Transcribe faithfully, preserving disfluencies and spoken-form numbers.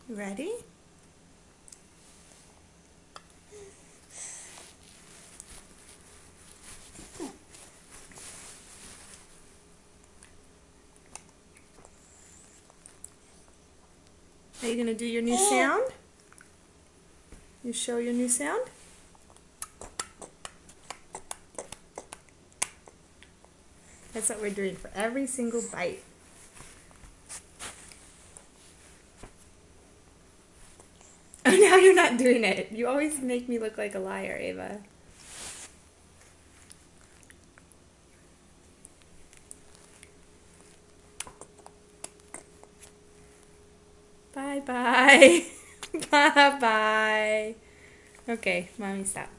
You ready? Are you going to do your new sound? You show your new sound? That's what we're doing for every single bite. Oh, now you're not doing it. You always make me look like a liar, Ava. Bye-bye. Bye-bye. Okay, Mommy, stop.